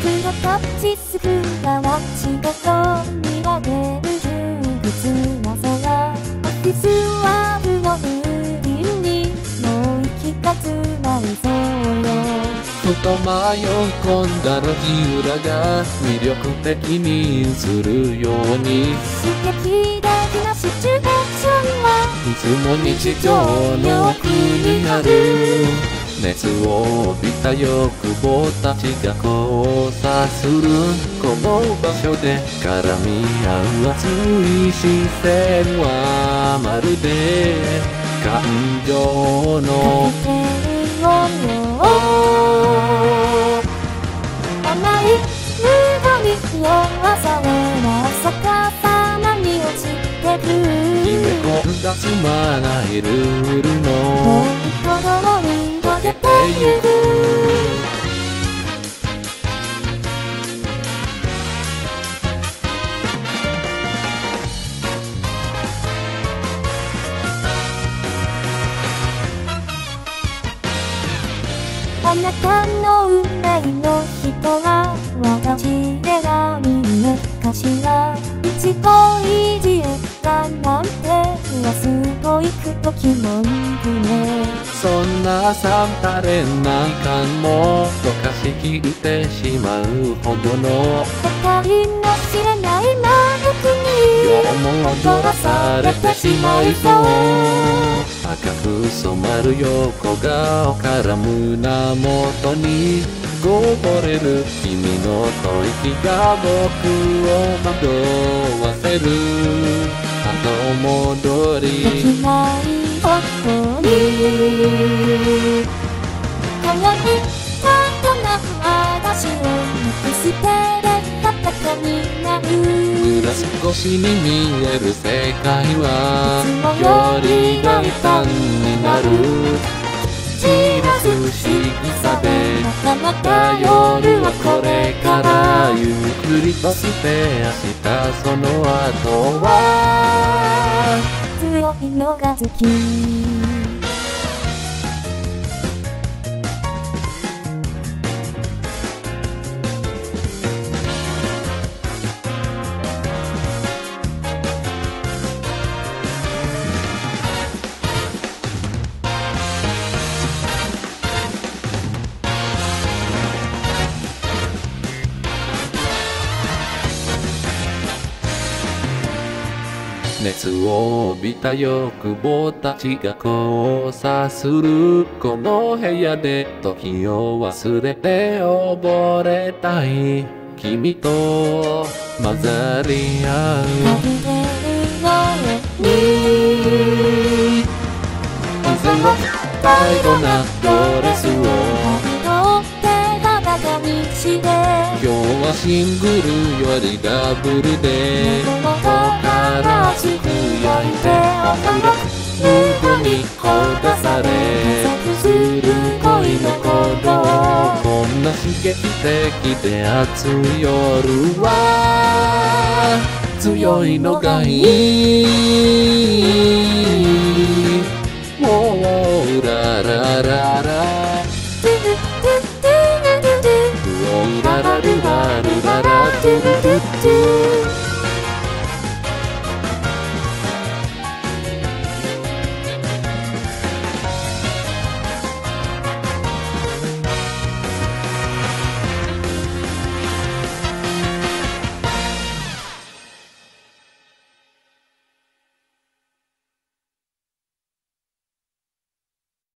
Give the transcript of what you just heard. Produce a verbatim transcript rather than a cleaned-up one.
がタッチするガラチごと見られる窮屈な空。オフィスはフローリンにもう息が詰まりそうよ。 ふと迷い込んだ路地裏が魅力的に映るように、 刺激的なシチュエーションはいつも日常の奥にある。熱を帯びた欲望たちが交差するこの場所で絡み合う熱い視線はまるで感情の甘いムードに酔わされな逆さまに落ちてく決め込んだつまないルールのもう子供に溶けてゆく。あなたの運命の人は私で何故かしら。一恋自由だなんてラスト行く時もんくね。 そんなさたれない感も溶かしきってしまうほどの二人の知れない魔力に今日も踊らされてしまいそう。赤く染まる横顔から胸元にこぼれる君の吐息が僕を惑わせる。後戻でりきないことに輝いたとな私を見捨てれたたになる。 グラス越しに見える世界はより大胆になる。散らす不思議さでまたまた夜はこれからゆっくりとして明日その後は強いのが好き。 熱を帯びた欲望たちが交差するこの部屋で時を忘れて溺れたい君と混ざり合う風の最後なドレスを今日はシングルよりダブルでからつぶやいてムードにほだされする恋の鼓動。こんな刺激的で熱い夜は強いのがいい。もうララララララルラルララトゥルトゥトゥ